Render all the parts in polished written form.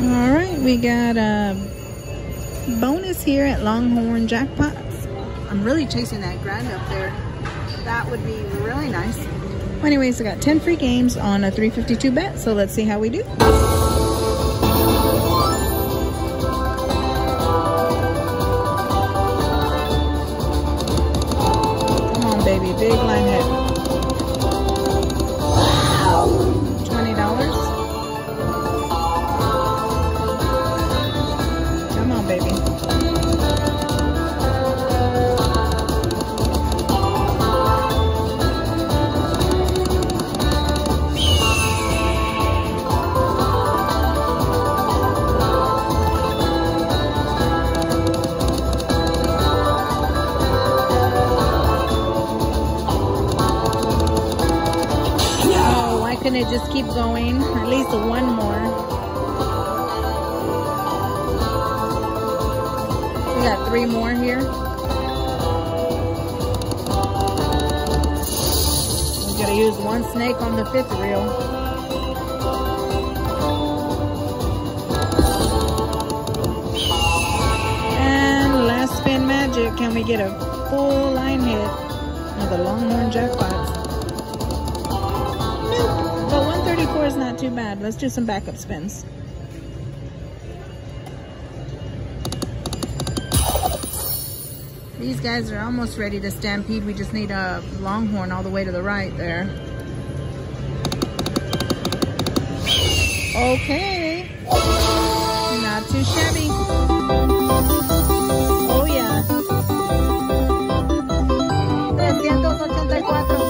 All right, we got a bonus here at Longhorn Jackpots. I'm really chasing that grand up there. That would be really nice. Anyways, I got 10 free games on a 352 bet, so let's see how we do. Come on, baby, big line hit. $20. Come on, baby. Couldn't it just keep going? Or at least one more. We got 3 more here. We gotta use 1 snake on the 5th reel. And last spin magic. Can we get a full line hit of the Longhorn Jackpots? But 134 is not too bad. Let's do some backup spins. These guys are almost ready to stampede. We just need a Longhorn all the way to the right there. Okay. Not too shabby. Oh yeah. 384.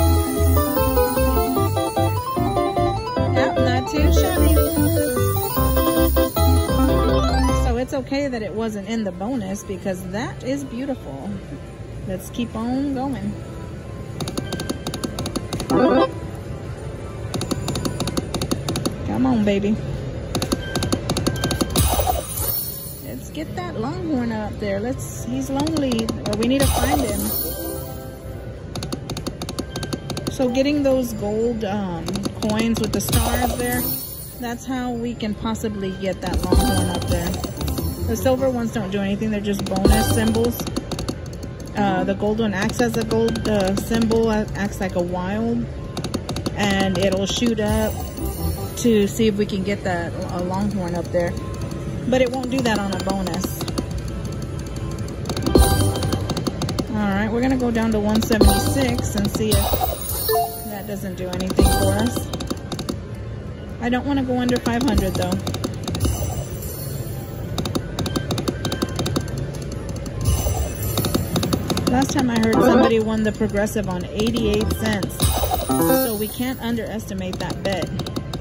Too shabby. So it's okay that it wasn't in the bonus because that is beautiful. Let's keep on going. Come on, baby. Let's get that Longhorn up there. He's lonely, or we need to find him. So getting those gold coins with the stars there, that's how we can possibly get that Longhorn up there. The silver ones don't do anything, they're just bonus symbols. The gold one acts as a gold symbol, acts like a wild, and it'll shoot up to see if we can get that Longhorn up there. But it won't do that on a bonus. Alright, we're gonna go down to 176 and see if that doesn't do anything for us. I don't want to go under 500 though. Last time I heard somebody won the progressive on 88 cents. So we can't underestimate that bet.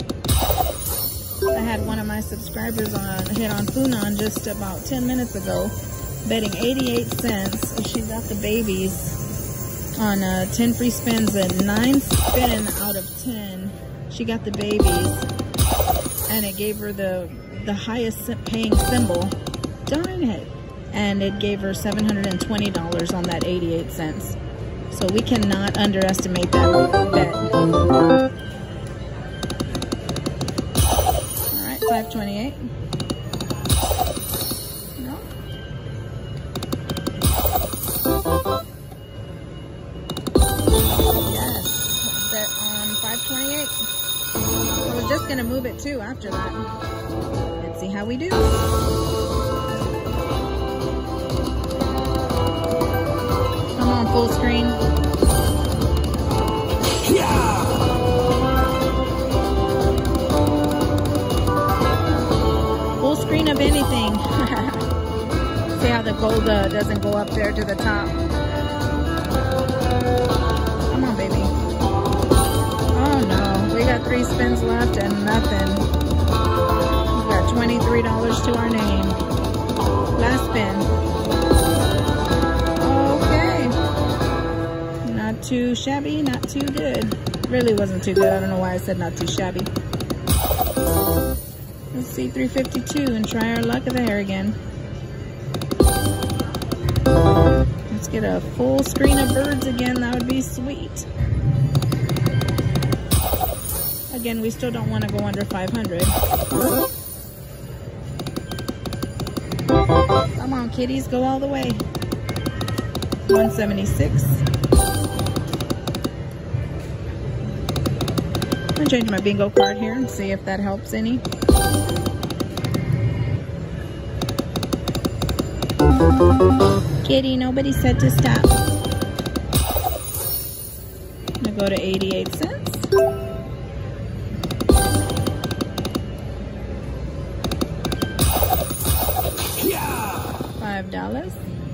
I had one of my subscribers hit on Funan just about 10 minutes ago, betting 88 cents. She got the babies on 10 free spins, and 9 spin out of 10 she got the babies, and it gave her the highest paying symbol. Darn it. And it gave her $720 on that 88 cents. So we cannot underestimate that bet. Alright, 528. No. Bet on 528. I was just going to move it too after that. Let's see how we do. Come on, full screen. Yeah. Full screen of anything. See how the gold doesn't go up there to the top. Come on, baby. Oh no, we got 3 spins left and nothing. We got $23 to our name. Last spin. Okay. Not too shabby, not too good. Really wasn't too good. I don't know why I said not too shabby. Let's see 352 and try our luck there again. Let's get a full screen of birds again. That would be sweet. Again, we still don't want to go under 500. Come on, kitties, go all the way. 176. I'm gonna change my bingo card here and see if that helps any. Kitty, nobody said to stop. I'm gonna go to 88 cents. $5.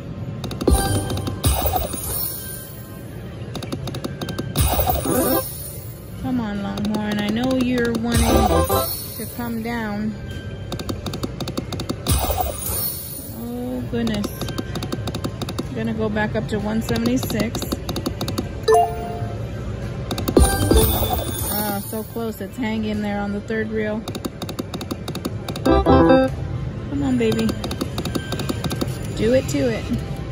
Come on, Longhorn. I know you're wanting to come down. Oh, goodness. I'm gonna go back up to 176. Oh, so close. It's hanging there on the third reel. Come on, baby. Do it to it.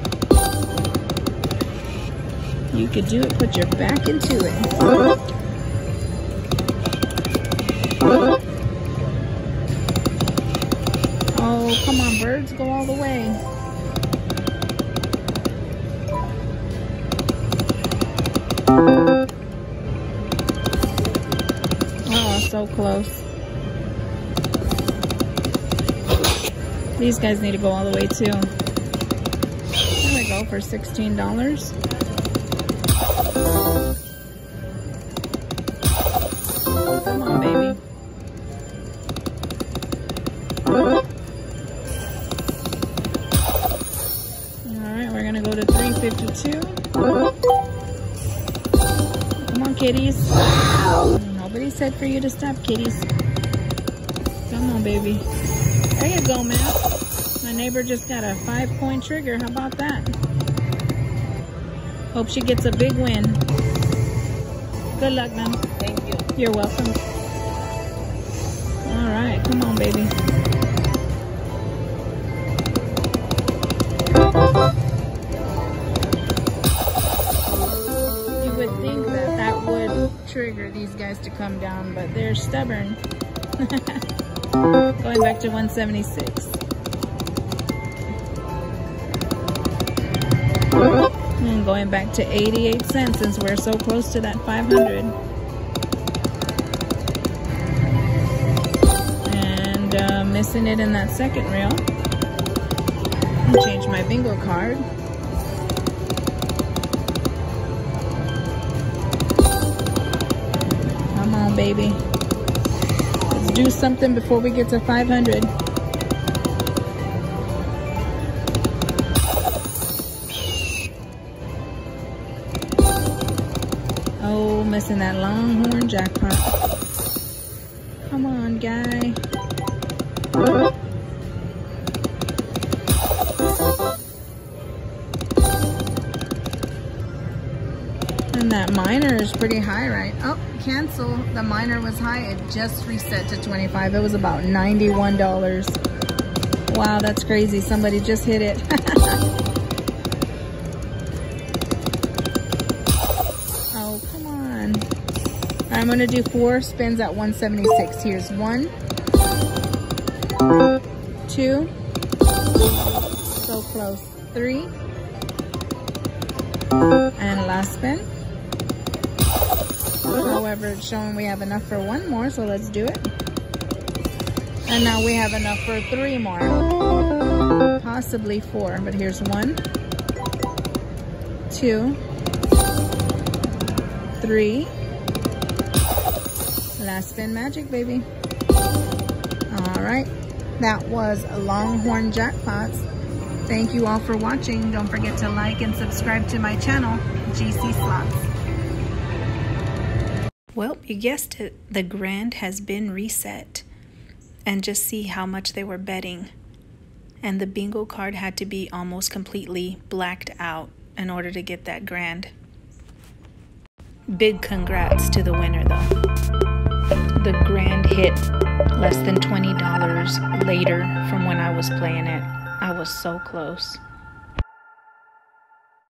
You could do it. Put your back into it. Oh, come on, birds. Go all the way. Oh, so close. These guys need to go all the way too. There we go for $16. Come on, baby. Alright, we're gonna go to 352. Come on, kitties. Nobody said for you to stop, kitties. Come on, baby. There you go, man. My neighbor just got a 5-point trigger. How about that? Hope she gets a big win. Good luck, ma'am. Thank you. You're welcome. All right, come on, baby. You would think that that would trigger these guys to come down, but they're stubborn. Going back to 176. And going back to 88 cents since we're so close to that 500. And missing it in that second reel. I'll change my bingo card. Come on, baby. Let's do something before we get to 500. Oh, missing that Longhorn Jackpot. Come on, guy. And that minor is pretty high, right? Oh, cancel. The minor was high. It just reset to 25. It was about $91. Wow, that's crazy. Somebody just hit it. Oh, come on. I'm going to do 4 spins at 176. Here's 1, 2, so close, 3, and last spin. However, it's showing we have enough for 1 more, so let's do it. And now we have enough for 3 more, possibly 4, but here's 1, 2, 3. Last spin magic, baby. All right, that was Longhorn Jackpots. Thank you all for watching. Don't forget to like and subscribe to my channel, GC Slots. Well, you guessed it, the grand has been reset. And just see how much they were betting. And the bingo card had to be almost completely blacked out in order to get that grand. Big congrats to the winner though. The grand hit less than $20 later from when I was playing it. I was so close.